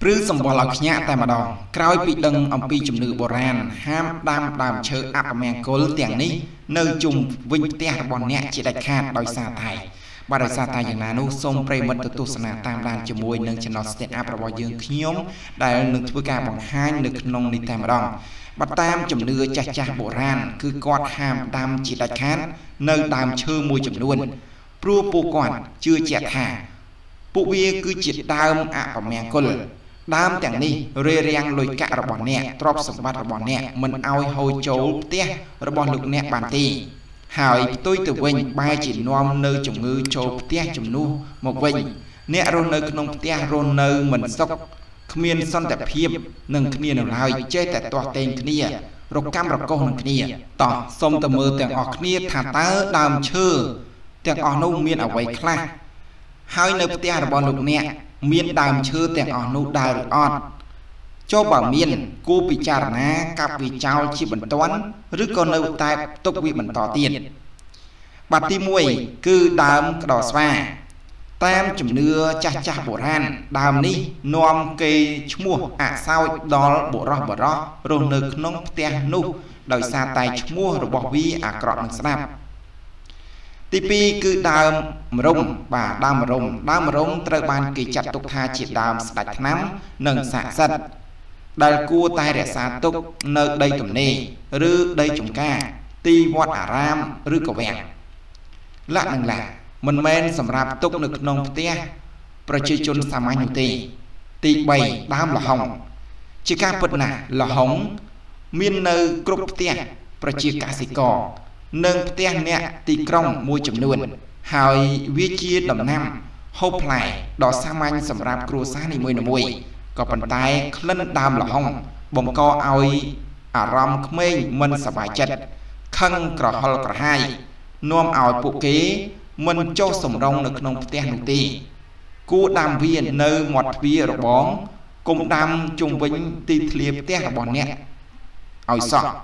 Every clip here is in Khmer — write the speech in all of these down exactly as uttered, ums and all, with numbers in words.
Prứ sầm bò lọc nhã tại mà đòn, cõi bị đằng ông pi chùm nữ bồ ran, ham đam đam chớ áp mèn cố tiếng ní, nơi chùm vinh tia bòn nhẹ chỉ đại khát đòi xa tài. Bà đòi xa tàiอย่างนั้น សូមប្រិមត្តទស្សនាតាមដានជាមួយនឹង channel stand up របស់យើងខ្ញុំដែលនឹងធ្វើការបង្ហាញនៅក្នុងនេះតែម្ដងបើតាមជំនឿចាស់ចាស់បុរាណគឺគាត់ហាមដាំជាដាច់ខាតនៅដើមឈើមួយចំនួនព្រោះពួកគាត់ជឿជាក់ថាពួកវាគឺជាដើមអពមង្គលដើមទាំងនេះរារាំងលុយកាក់របស់អ្នកទ្រព្យសម្បត្តិរបស់អ្នកមិនឲ្យហូរចូលផ្ទះរបស់លោកអ្នកបានទេហើយផ្ទុយទៅវិញបែរជានាំនៅជំងឺចូលផ្ទះជំនួសមកវិញអ្នករស់នៅក្នុងផ្ទះរស់នៅមិនសុខគ្មានសន្តិភាពនឹងគ្នានៅឡើយចេះតែទាស់ទែងគ្នារកម្មរកុសនឹងគ្នាតោះសូមទៅមើលទាំងអស់គ្នាថាតើដើមឈើទាំងអស់នោះមានអ្វីខ្លះហើយនៅផ្ទះរបស់លោកអ្នកមានដើមឈើទាំងអស់នោះដែរឬអត់ចូលបើមានគូពិចារណាកាប់វាចោលជាបន្ទាន់ឬក៏នៅតែទុកវាបន្តទៀតបាត់ទីមួយគឺដើមក្តោស្វាតាមជំនឿចាស់ចាស់បុរាណដើមនេះនាំគេឈ្មោះអសោចដល់បុរសបរោះរស់នៅក្នុងផ្ទះនោះដោយសារតែឈ្មោះរបស់វាអាក្រក់នឹងស្ដាប់ទីពីរគឺដើមមរុំបាទដើមមរុំដើមមរុំត្រូវបានគេចាត់ទុកថាជាដើមស្ដេចថ្នាំនិងស័ក្តិសិទ្ធិដែលគួរតែរក្សាទុកនៅដីទំនេរឬដីចម្ការទីវត្តអារាមឬក៏វាំងលក្ខណៈឡាមិនមែនសម្រាប់ទុកនៅក្នុងផ្ទះប្រជាជនសាមញ្ញនោះទេទីបីដើមលហុងជាការពិតណាស់លហុងមាននៅគ្រប់ផ្ទះប្រជាកសិករនិងផ្ទះអ្នកទីក្រុងមួយចំនួនហើយវាជាដំណាំហូបផ្លែដ៏សាមញ្ញសម្រាប់គ្រួសារនីមួយៗក៏ប៉ុន្តែក្លិនដើមលហុងបង្កឲ្យអារម្មណ៍ក្មេងមិនសប្បាយចិត្តខឹងក្រហល់ក្រហាយនាំឲ្យពួកគេមិនចុះសម្រុងនៅក្នុងផ្ទះនោះទេគួរដាំវានៅមាត់ទ្វាររបងកុំដាំជុំវិញទីធ្លាផ្ទះរបស់អ្នកឲ្យសោះ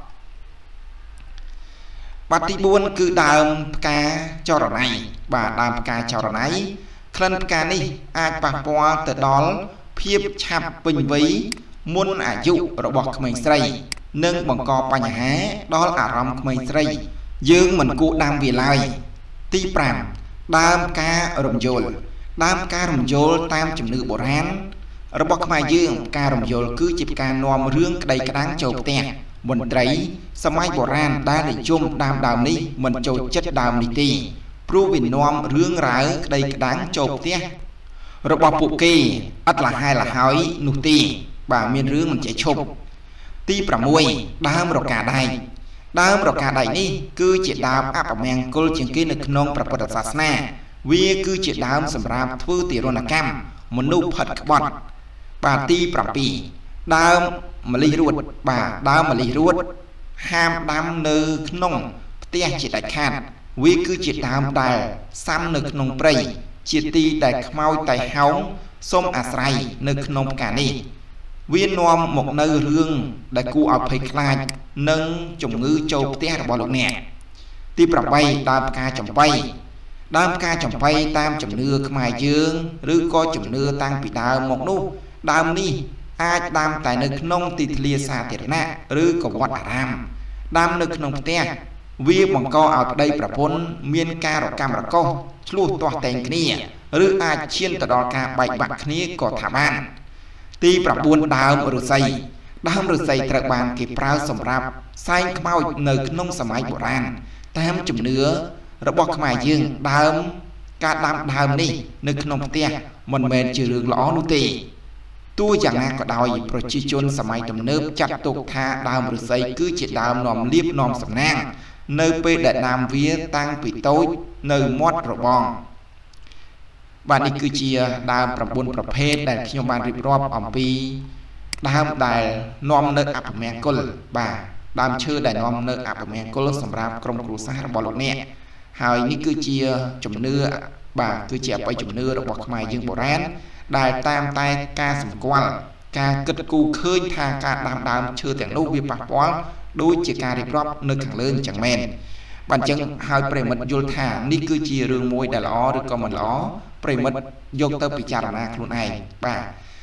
បាត់ទីបួនគឺដើមផ្កាចរណៃបាទដើមផ្កាចរណៃក្លិនផ្កានេះអាចប៉ះពាល់ទៅដល់ភាពឆាប់ពេញវ័យមុនអាយុរបស់ក្មេងស្រីនិងបង្កបញ្ហាដល់អារម្មណ៍ក្មេងស្រីយើងមិនគួរដាំវាឡើយទីប្រាំដើមផ្ការំយោលដើមផ្ការំយោលតាមជំនឿបុរាណរបស់ខ្មែរយើងផ្ការំយោលគឺជាផ្កានាំរឿងក្តីក្តាំងចូលផ្ទះមន្ត្រីសម័យបុរាណដែលនិយមដាំដើមនេះមិនចូលចិត្តដើមនេះទេព្រោះវានាំរឿងរ៉ាវក្តីក្តាំងចូលផ្ទះរបស់ពួកគេឥតលហែលហើយនោះទេបាទមានរឿងមិនចេះឈប់ទីប្រាំមួយដើមរកាដែកដើមរកាដែកនេះគឺជាដើមអពមង្គលជាងគេនៅក្នុងព្រះពុទ្ធសាសនាវាគឺជាដើមសម្រាប់ធ្វើទារុណកម្មមនុស្សផិតក្បត់បាទទីប្រាំពីរដើមម្លិះរួតបាទដើមម្លិះរួតហាមដាំនៅក្នុងផ្ទះជាដាច់ខាតវាគឺជាដើមដែលសាំនៅក្នុងព្រៃជាទីដែលខ្មោចតៃហោងសូមអាស្រ័យនៅក្នុងផ្កានេះវានាំមកនៅរឿងដែលគួរឲ្យភ័យខ្លាចនិងជំងឺចូលផ្ទះរបស់លោកអ្នកទីប្រាំបីដើមផ្កាចំបៃដើមផ្កាចំបៃតាមជំនឿខ្មែរយើងឬក៏ជំនឿតាំងពីដើមមកនោះដើមនេះអាចដាំតែនៅក្នុងទីធ្លាសាធារណៈឬក៏វត្តអារាមដាំនៅក្នុងផ្ទះវាបង្កឲ្យប្តីប្រពន្ធមានការរកម្មរកុសឆ្លោះទាស់តែងគ្នាឬអាចឈានទៅដល់ការបែកបាក់គ្នាក៏ថាបានទីប្រាំបួនដើមឫស្សីដើមឫស្សីត្រូវបានគេប្រើសម្រាប់សែងខ្មោចនៅក្នុងសម័យបុរាណតាមជំនឿរបស់ខ្មែរយើងដើមការដាំដើមនេះនៅក្នុងផ្ទះមិនមែនជារឿងល្អនោះទេទោះយ៉ាងណាក៏ដោយប្រជាជនសម័យទំនើបចាត់ទុកថាដើមឫស្សីគឺជាដើមនាំលៀបនាំសំណាងនៅពេលដែលដាំវាតាំងពីតូចនៅមាត់របងបាទនេះគឺជាដើមប្រាំបួនប្រភេទដែលខ្ញុំបានរៀបរាប់អំពីដើមដែលនាំនៅអពមង្គលបាទដើមឈើដែលនាំនៅអពមង្គលសម្រាប់ក្រុមគ្រួសាររបស់លោកអ្នកហើយនេះគឺជាជំនឿបាទគឺជាអបិយជំនឿរបស់ខ្មែរយើងបុរាណដែលតាមតែការសម្គាល់ការគិតគូរឃើញថាការដាំដើមឈើទាំងនោះវាប៉ះពាល់ដូចជាការរៀបរាប់នៅខាងលើអញ្ចឹងមែនបាទអញ្ចឹងហើយប្រិមិត្តយល់ថានេះគឺជារឿងមួយដែលល្អឬក៏មិនល្អប្រិមិត្តយកទៅពិចារណាខ្លួនឯងបាទ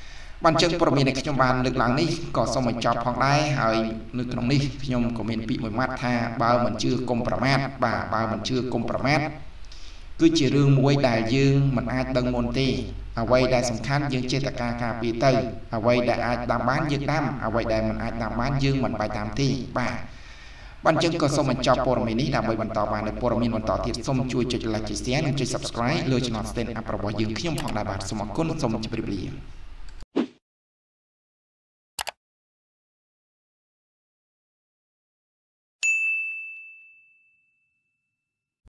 ban chânព័ត៌មាននៃខ្ញុំបានលើកឡើងនេះក៏សូមបញ្ចប់ផងដែរហើយនៅក្នុងនេះខ្ញុំក៏មានពាក្យមួយម៉ាត់ថាបើមិនជឿកុំប្រមាថបាទបើមិនជឿកុំប្រមាថគឺជារឿងមួយដែលយើងមិនអាចដឹងមុនទេអ្វីដែលសំខាន់យើងចេះតែការការពារទៅអ្វីដែលអាចដាំបានយើងដាំអ្វីដែលមិនអាចដាំបានយើងមិនបាយតាមទេបាទបានចឹងក៏សូមបញ្ចប់ព័ត៌មាននេះដើម្បីបន្តបាននៅព័ត៌មានបន្តទៀតសូមជួយចុច like ចុច share និងចុច subscribe លើ Channel Stand Up របស់យើងខ្ញុំផងដែរបាទសូមអរគុណសូមជម្រាបលា